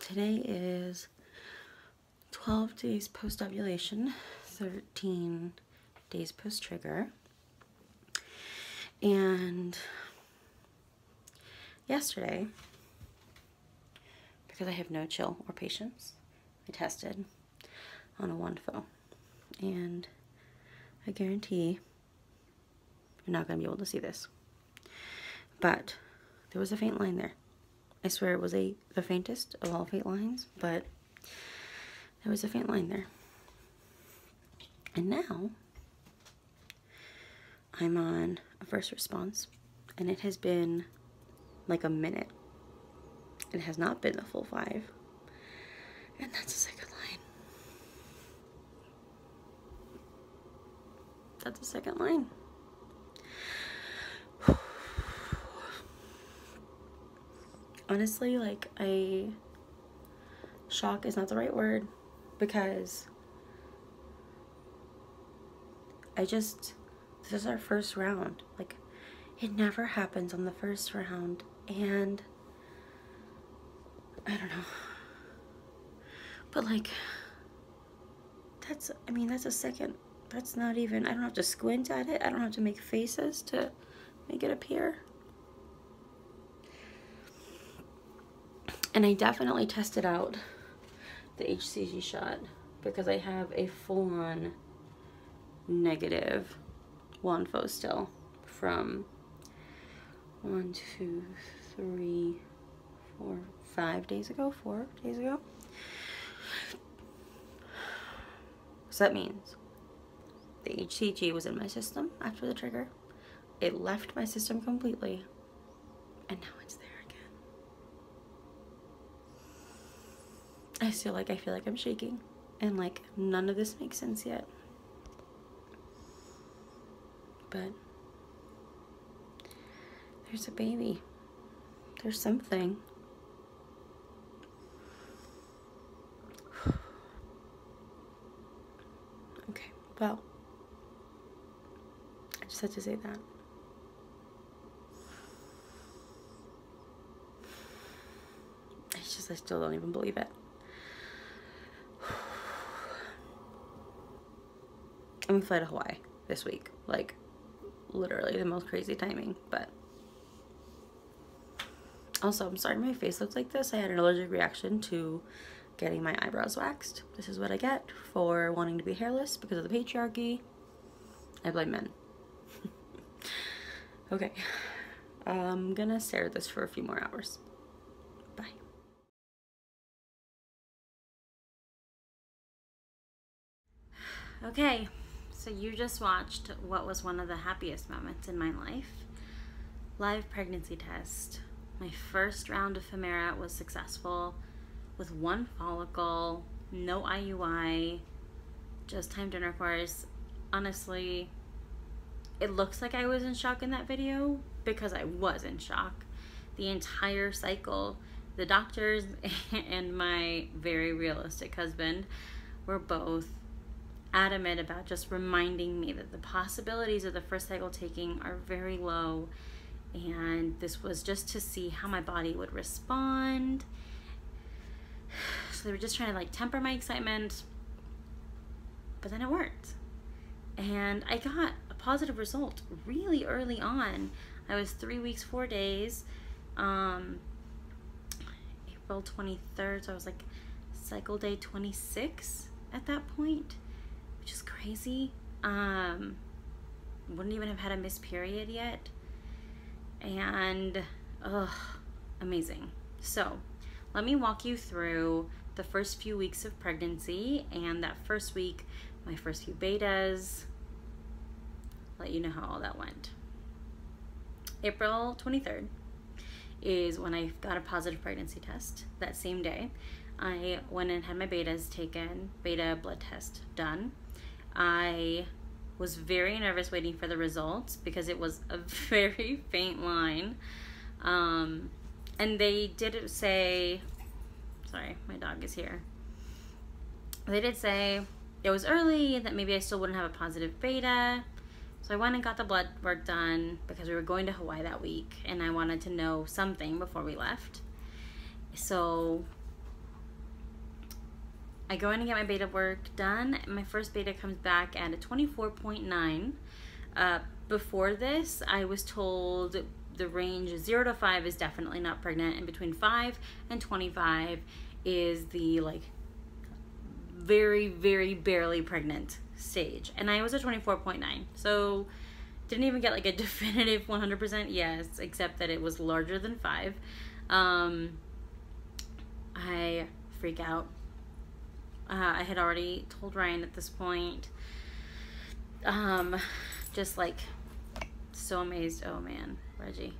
today is 12 days post-ovulation, 13 days post-trigger, and yesterday, because I have no chill or patience, I tested on a 1FO, and I guarantee you're not going to be able to see this, but there was a faint line there. I swear it was the faintest of all faint lines, but there was a faint line there. And now I'm on a first response, and it has been like a minute. It has not been the full 5, and that's a second line. That's a second line. Honestly, like, shock is not the right word, because this is our first round. Like, it never happens on the first round, and I don't know. But like, that's a second. That's not even, I don't have to squint at it. I don't have to make faces to make it appear. And I definitely tested out the HCG shot because I have a full-on negative 1FO still from 1, 2, 3, 4, 5 days ago, 4 days ago. So that means the HCG was in my system after the trigger. It left my system completely, and now it's there again. I feel like I'm shaking, and like none of this makes sense yet. But there's a baby. There's something. Okay, well, I just had to say that. I still don't even believe it. I'm gonna fly to Hawaii this week. Like, literally the most crazy timing, but also, I'm sorry my face looks like this. I had an allergic reaction to getting my eyebrows waxed. This is what I get for wanting to be hairless because of the patriarchy. I blame men. Okay, I'm gonna stare at this for a few more hours. Bye. Okay, so you just watched what was one of the happiest moments in my life. Live pregnancy test. My first round of Femara was successful with 1 follicle, no IUI, just timed intercourse. Honestly, it looks like I was in shock in that video because I was in shock. The entire cycle, the doctors and my very realistic husband were both adamant about just reminding me that the possibilities of the first cycle taking are very low, and this was just to see how my body would respond. So they were just trying to like temper my excitement, but then it worked, and I got a positive result really early on. I was 3 weeks 4 days, April 23rd, so I was like cycle day 26 at that point, which is crazy. Wouldn't even have had a missed period yet, and amazing. So let me walk you through the first few weeks of pregnancy, and that first week, my first few betas, let you know how all that went. April 23rd is when I got a positive pregnancy test. That same day, I went and had my betas taken, beta blood test done. I was very nervous waiting for the results because it was a very faint line. And they did say, sorry, my dog is here. They did say it was early, that maybe I still wouldn't have a positive beta. So I went and got the blood work done because we were going to Hawaii that week and I wanted to know something before we left. So I go in and get my beta work done. My first beta comes back at a 24.9. Before this, I was told the range 0 to 5 is definitely not pregnant, and between 5 and 25 is the like very, very barely pregnant stage. And I was at 24.9. So didn't even get like a definitive 100% yes, except that it was larger than 5. I freak out. I had already told Ryan at this point. Just like so amazed. Oh man, Reggie.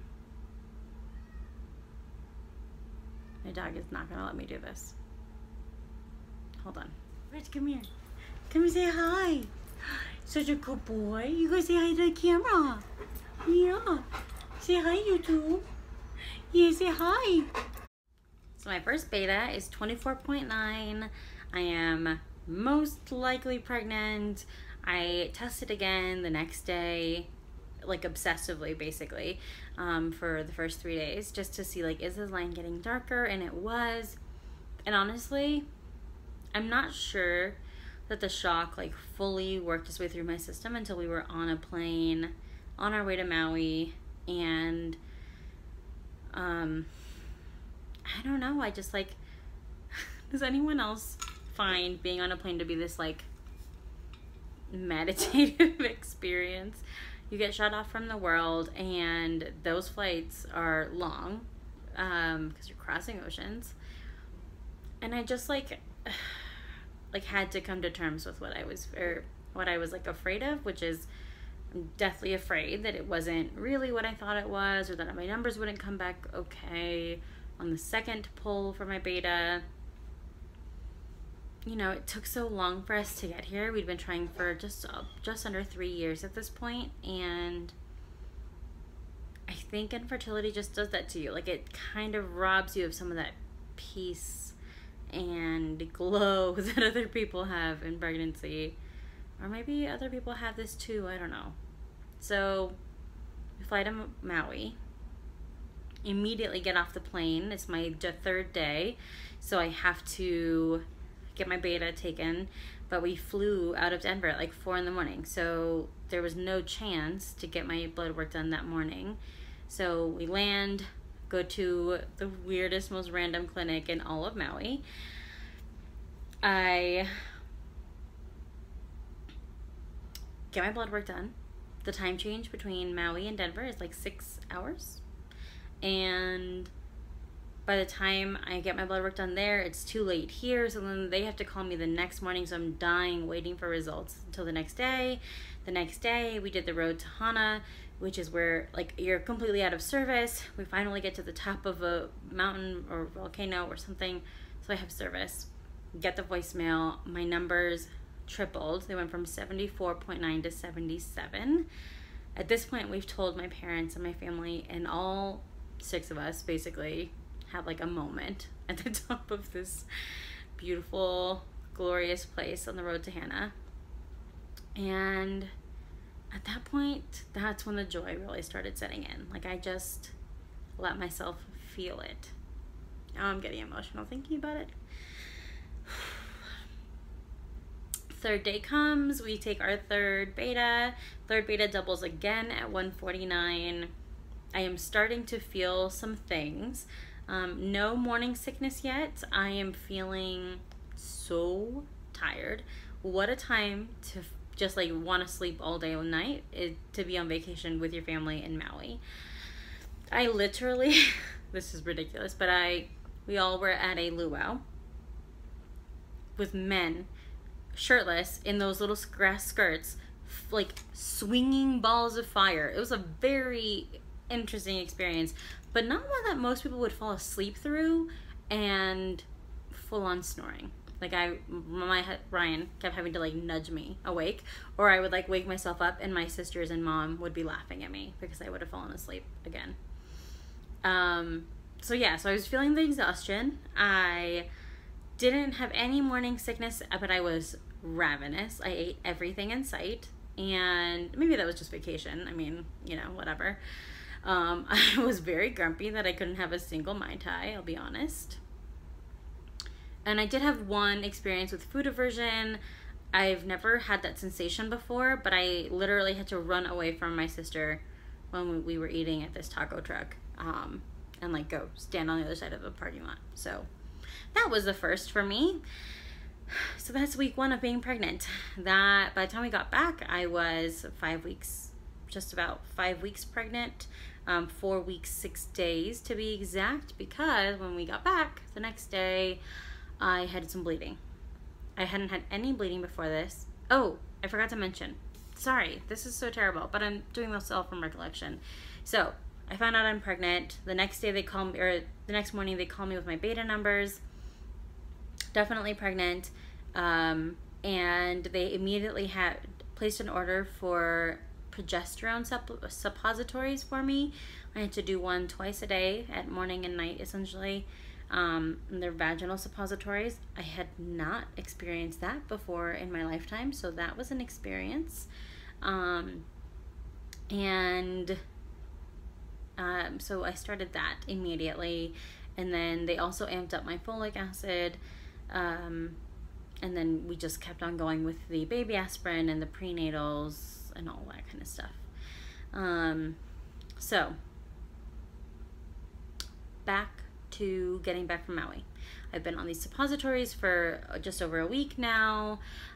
My dog is not gonna let me do this. Hold on. Reg, come here. Come and say hi. Such a good boy. You go say hi to the camera. Yeah. Say hi, YouTube. Yeah, say hi. So my first beta is 24.9. I am most likely pregnant. I tested again the next day, like obsessively basically, for the first 3 days, just to see like, is this line getting darker? And it was. And honestly, I'm not sure that the shock like fully worked its way through my system until we were on a plane on our way to Maui. And I don't know, I just like, does anyone else find being on a plane to be this like meditative experience? You get shut off from the world, and those flights are long because you're crossing oceans. And I just like had to come to terms with what I was like afraid of, which is I'm deathly afraid that it wasn't really what I thought it was, or that my numbers wouldn't come back okay on the second pull for my beta. You know, it took so long for us to get here. We'd been trying for just under 3 years at this point, and I think infertility just does that to you. Like, it kind of robs you of some of that peace and glow that other people have in pregnancy, or maybe other people have this too, I don't know. So we fly to Maui, immediately get off the plane. It's my third day, so I have to get my beta taken, but we flew out of Denver at like 4 in the morning, so there was no chance to get my blood work done that morning. So we land, go to the weirdest, most random clinic in all of Maui. I get my blood work done. The time change between Maui and Denver is like 6 hours, and by the time I get my blood work done there, it's too late here, so then they have to call me the next morning, so I'm dying waiting for results until the next day. The next day, we did the road to Hana, which is where like you're completely out of service. We finally get to the top of a mountain or volcano or something, so I have service. Get the voicemail. My numbers tripled. They went from 74.9 to 77. At this point, we've told my parents and my family, and all 6 of us basically have like a moment at the top of this beautiful, glorious place on the road to Hana. And at that point, that's when the joy really started setting in. Like, I just let myself feel it. Now I'm getting emotional thinking about it. Third day comes, we take our third beta. Third beta doubles again at 149. I am starting to feel some things. No morning sickness yet. I am feeling so tired. What a time to just like want to sleep all day all night, to be on vacation with your family in Maui. I literally, this is ridiculous, but we all were at a luau with men shirtless in those little grass skirts, like swinging balls of fire. It was a very interesting experience, but not one that most people would fall asleep through, and full on snoring. Like Ryan kept having to like nudge me awake, or I would like wake myself up and my sisters and mom would be laughing at me because I would have fallen asleep again. So yeah, so I was feeling the exhaustion. I didn't have any morning sickness, but I was ravenous. I ate everything in sight, and maybe that was just vacation. I mean, you know, whatever. I was very grumpy that I couldn't have a single Mai Tai, I'll be honest. And I did have one experience with food aversion. I've never had that sensation before, but I literally had to run away from my sister when we were eating at this taco truck, and like go stand on the other side of the parking lot. So that was the first for me. So that's week 1 of being pregnant. That by the time we got back, I was 5 weeks, just about 5 weeks pregnant, 4 weeks, 6 days to be exact, because when we got back the next day, I had some bleeding. I hadn't had any bleeding before this. Oh, I forgot to mention. Sorry, this is so terrible, but I'm doing this all from recollection. So I found out I'm pregnant. The next day they called me, or the next morning they called me with my beta numbers. Definitely pregnant. And they immediately had placed an order for progesterone suppositories for me. I had to do one twice a day, at morning and night, essentially. They're vaginal suppositories. I had not experienced that before in my lifetime, so that was an experience. So I started that immediately, and then they also amped up my folic acid, and then we just kept on going with the baby aspirin and the prenatals and all that kind of stuff. So back to getting back from Maui. I've been on these suppositories for just over a week now.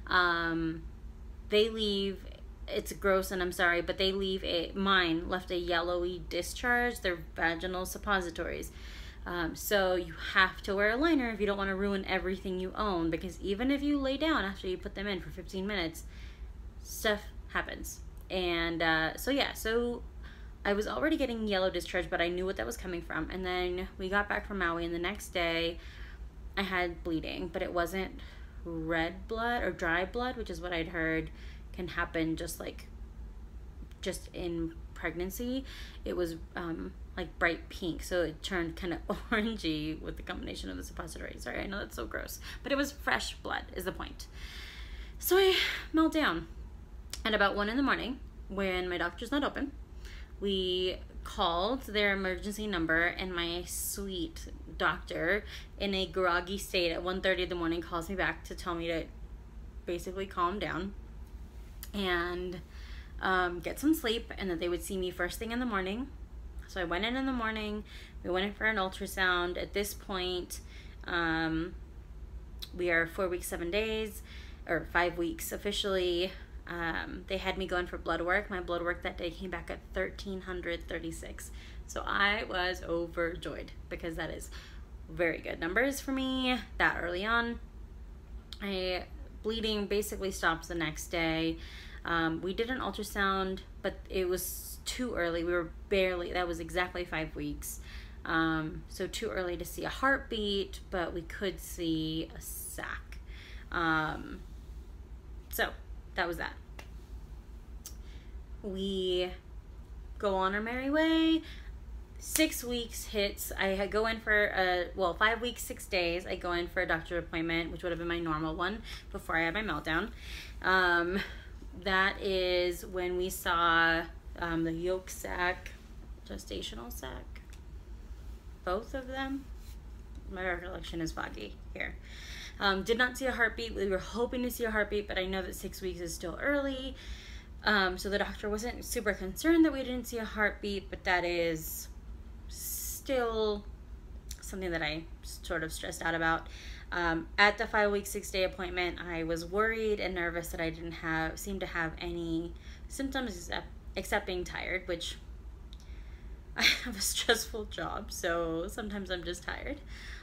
They leave, it's gross and I'm sorry, but they leave mine left a yellowy discharge. They're vaginal suppositories. So you have to wear a liner if you don't want to ruin everything you own, because even if you lay down after you put them in for 15 minutes, stuff happens. And so I was already getting yellow discharge, but I knew what that was coming from. And then we got back from Maui, and the next day I had bleeding, but it wasn't red blood or dry blood, which is what I'd heard can happen just in pregnancy. It was like bright pink, so it turned kind of orangey with the combination of the suppository. Sorry, I know that's so gross, but it was fresh blood is the point. So I melt down. At about 1 a.m, when my doctor's not open, we called their emergency number, and my sweet doctor, in a groggy state at 1:30 a.m, calls me back to tell me to basically calm down and get some sleep, and that they would see me first thing in the morning. So I went in the morning. We went in for an ultrasound. At this point, we are 4 weeks, 7 days, or 5 weeks officially. They had me going for blood work. My blood work that day came back at 1,336. So I was overjoyed, because that is very good numbers for me that early on. Bleeding basically stopped the next day. We did an ultrasound, but it was too early. We were that was exactly 5 weeks. So too early to see a heartbeat, but we could see a sac. So that was that. We go on our merry way. 6 weeks hits. I go in for 5 weeks, 6 days. I go in for a doctor appointment, which would have been my normal one before I had my meltdown. That is when we saw the yolk sac, gestational sac, both of them. My recollection is foggy here. Did not see a heartbeat. We were hoping to see a heartbeat, but I know that 6 weeks is still early. So the doctor wasn't super concerned that we didn't see a heartbeat, but that is still something that I sort of stressed out about. At the 5 week, 6 day appointment, I was worried and nervous that I didn't seem to have any symptoms except being tired, which I have a stressful job, so sometimes I'm just tired.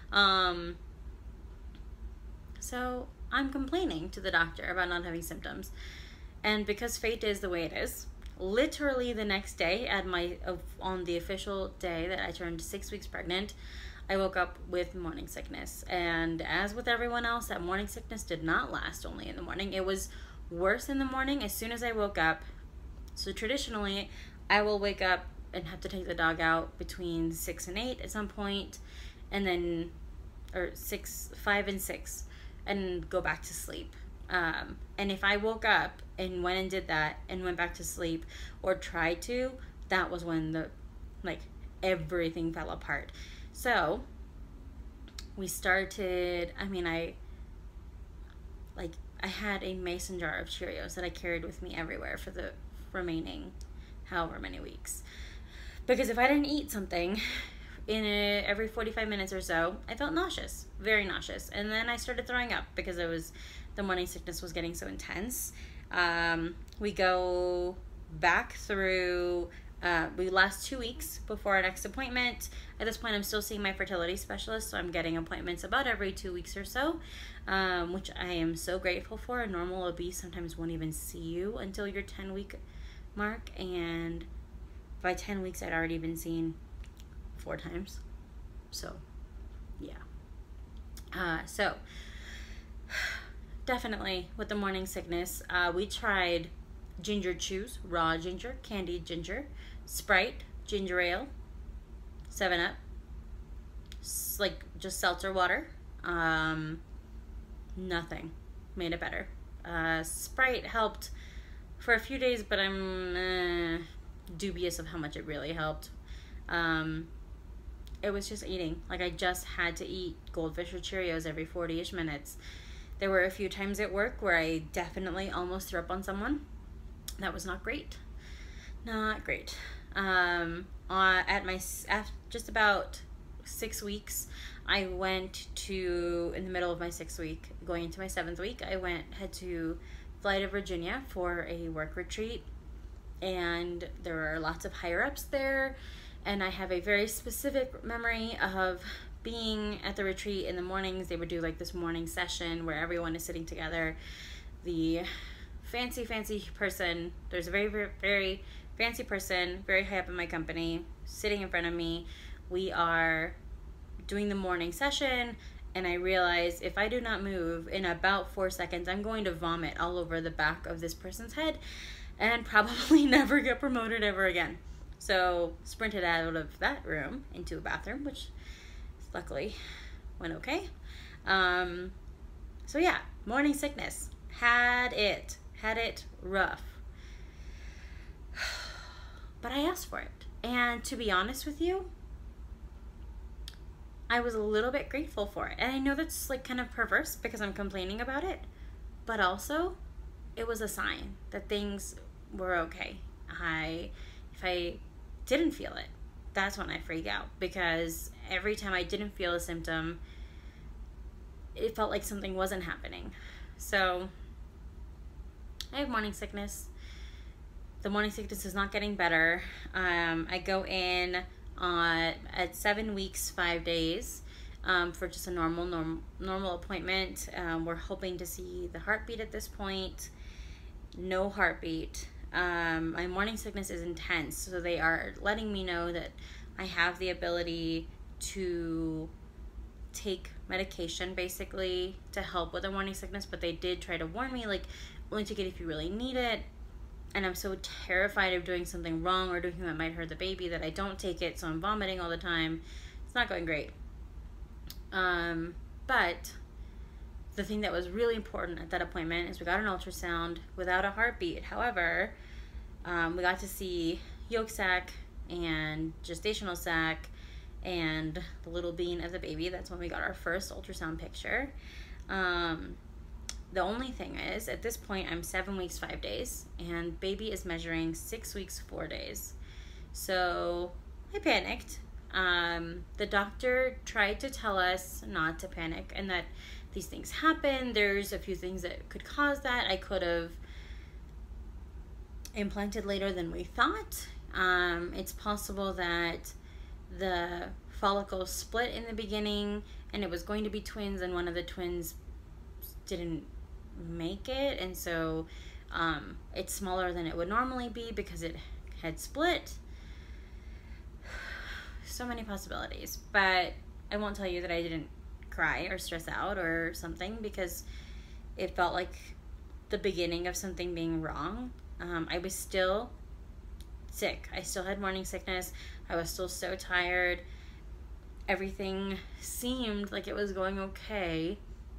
So I'm complaining to the doctor about not having symptoms. And because fate is the way it is, literally the next day on the official day that I turned 6 weeks pregnant, I woke up with morning sickness. And as with everyone else, that morning sickness did not last only in the morning. It was worse in the morning as soon as I woke up. So traditionally, I will wake up and have to take the dog out between 6 and 8 at some point, and then, or 5 and 6, and go back to sleep. And if I woke up and went and did that and went back to sleep or tried to, that was when everything fell apart. So we started, I had a mason jar of Cheerios that I carried with me everywhere for the remaining however many weeks. Because if I didn't eat something every 45 minutes or so, I felt nauseous, very nauseous. And then I started throwing up because the morning sickness was getting so intense. We go back through, we last 2 weeks before our next appointment. At this point, I'm still seeing my fertility specialist, so I'm getting appointments about every 2 weeks or so, which I am so grateful for. A normal OB sometimes won't even see you until your 10-week mark, and by 10 weeks, I'd already been seen 4 times. So, yeah. So, definitely with the morning sickness, we tried ginger chews, raw ginger, candied ginger, Sprite, ginger ale, 7-Up, like just seltzer water. Nothing made it better. Sprite helped for a few days, but I'm dubious of how much it really helped. It was just eating. Like, I just had to eat Goldfish or Cheerios every 40-ish minutes. There were a few times at work where I definitely almost threw up on someone. That was not great. Not great. Just about 6 weeks, I went to, in the middle of my 6th week, going into my 7th week, I had to fly to Virginia for a work retreat, and there were lots of higher ups there, and I have a very specific memory of being at the retreat in the mornings. They would do like this morning session where everyone is sitting together. The fancy person, there's a very, very, very fancy person, very high up in my company, sitting in front of me. We are doing the morning session, and I realize if I do not move in about 4 seconds, I'm going to vomit all over the back of this person's head and probably never get promoted ever again. So sprinted out of that room into a bathroom, which luckily went okay. So yeah, morning sickness. Had it rough. But I asked for it. And to be honest with you, I was a little bit grateful for it. And I know that's like kind of perverse because I'm complaining about it, but also it was a sign that things were okay. If I didn't feel it, that's when I freak out, because every time I didn't feel a symptom, it felt like something wasn't happening. So I have morning sickness. The morning sickness is not getting better. I go in at 7 weeks, 5 days, for just a normal appointment. We're hoping to see the heartbeat at this point. No heartbeat. My morning sickness is intense, so they are letting me know that I have the ability to take medication basically to help with the morning sickness, but they did try to warn me, like, only take it if you really need it. And I'm so terrified of doing something wrong or doing something that might hurt the baby that I don't take it, so I'm vomiting all the time. It's not going great. But the thing that was really important at that appointment is we got an ultrasound without a heartbeat. However, we got to see yolk sac and gestational sac and the little bean of the baby. That's when we got our first ultrasound picture. The only thing is, at this point, I'm 7 weeks, 5 days, and baby is measuring 6 weeks, 4 days. So I panicked. The doctor tried to tell us not to panic and that these things happen. There's a few things that could cause that. I could have implanted later than we thought. It's possible that the follicle split in the beginning and it was going to be twins, and one of the twins didn't make it, and so it's smaller than it would normally be because it had split. So many possibilities, but I won't tell you that I didn't cry or stress out or something, because it felt like the beginning of something being wrong. I was still sick. I still had morning sickness. I was still so tired. Everything seemed like it was going okay.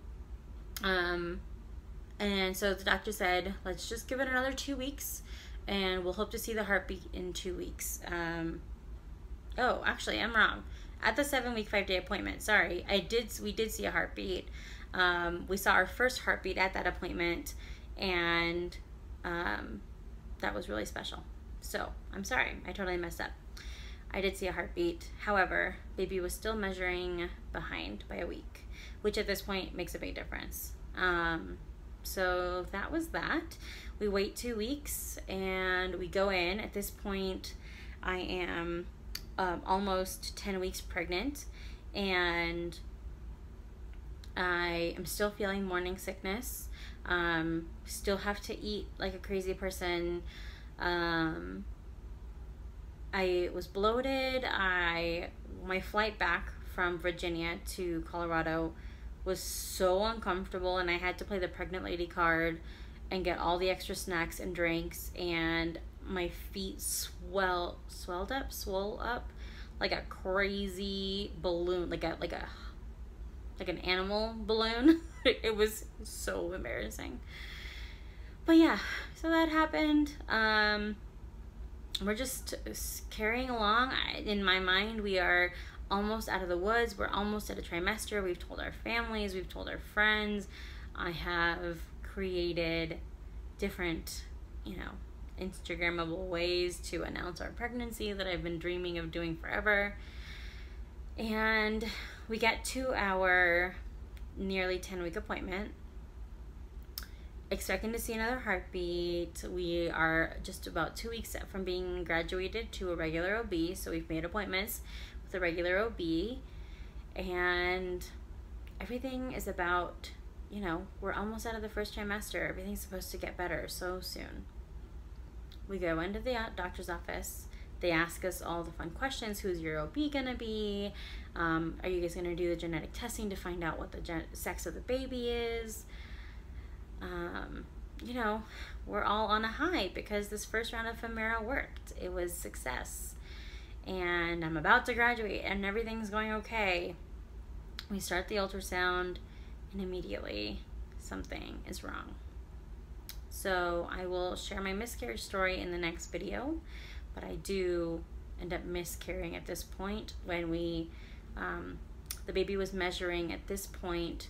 And so the doctor said, let's just give it another 2 weeks and we'll hope to see the heartbeat in 2 weeks. Oh, actually, I'm wrong. At the 7-week, 5-day appointment, sorry, we did see a heartbeat. We saw our first heartbeat at that appointment, and that was really special. So I'm sorry, I totally messed up. I did see a heartbeat. However, baby was still measuring behind by a week, which at this point makes a big difference. So that was that. We wait 2 weeks and we go in. At this point, I am almost 10 weeks pregnant, and I am still feeling morning sickness. Still have to eat like a crazy person. I was bloated. My flight back from Virginia to Colorado was so uncomfortable, and I had to play the pregnant lady card and get all the extra snacks and drinks, and my feet swole up like a crazy balloon, like an animal balloon. It was so embarrassing. But yeah, so that happened. We're just carrying along. In my mind, we are almost out of the woods. We're almost at a trimester. We've told our families, we've told our friends. I have created different, Instagrammable ways to announce our pregnancy that I've been dreaming of doing forever. And we get to our nearly 10-week appointment, expecting to see another heartbeat. We are just about 2 weeks from being graduated to a regular OB, so we've made appointments with a regular OB, and everything is about, we're almost out of the first trimester. Everything's supposed to get better so soon. We go into the doctor's office. They ask us all the fun questions. Who's your OB gonna be? Are you guys gonna do the genetic testing to find out what the sex of the baby is? We're all on a high because this first round of Femera worked. It was success. And I'm about to graduate and everything's going okay. We start the ultrasound and immediately something is wrong. So I will share my miscarriage story in the next video, but I do end up miscarrying at this point. When the baby was measuring at this point,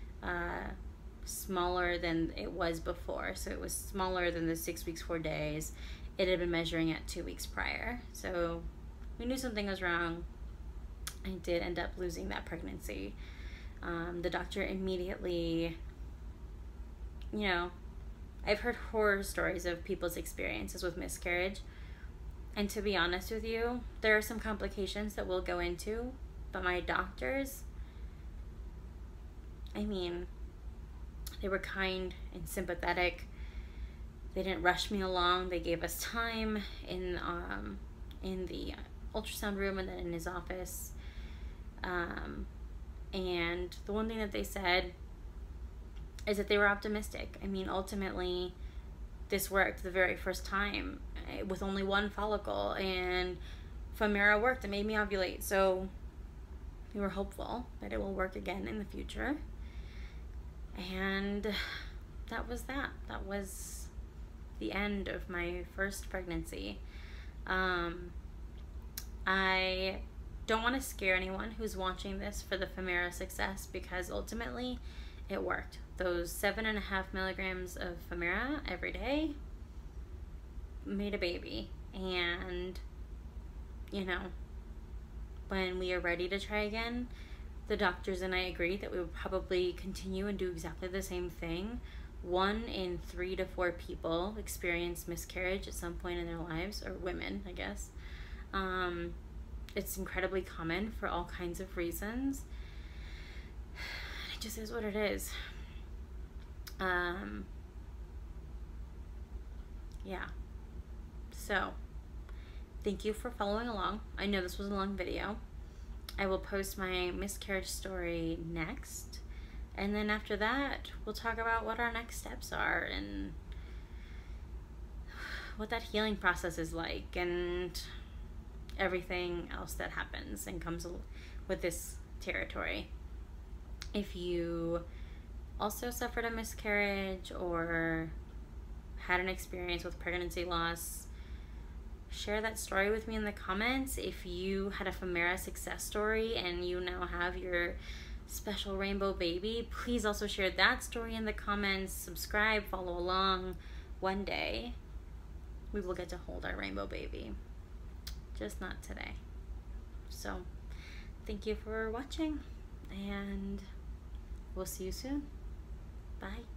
smaller than it was before. So it was smaller than the 6 weeks, 4 days. It had been measuring at 2 weeks prior. So we knew something was wrong. I did end up losing that pregnancy. The doctor immediately, I've heard horror stories of people's experiences with miscarriage. And to be honest with you, there are some complications that we'll go into, but my doctors, they were kind and sympathetic. They didn't rush me along. They gave us time in the ultrasound room and then in his office. And the one thing that they said is that they were optimistic. Ultimately, this worked the very first time with only one follicle, and Femera worked. It made me ovulate. So we were hopeful that it will work again in the future. And that was that. That was the end of my first pregnancy. I don't want to scare anyone who's watching this for the Femera success, because ultimately it worked. Those 7.5 milligrams of Femera every day made a baby. And, when we are ready to try again, the doctors and I agreed that we would probably continue and do exactly the same thing. 1 in 3 to 4 people experience miscarriage at some point in their lives, or women, I guess. It's incredibly common for all kinds of reasons. It just is what it is. Yeah. So, thank you for following along. I know this was a long video. I will post my miscarriage story next. And then after that, we'll talk about what our next steps are and what that healing process is like and everything else that happens and comes with this territory. If you also suffered a miscarriage or had an experience with pregnancy loss, share that story with me in the comments. If you had a Femera success story and you now have your special rainbow baby, please also share that story in the comments. Subscribe, follow along. One day we will get to hold our rainbow baby, just not today. So thank you for watching, and we'll see you soon. Bye.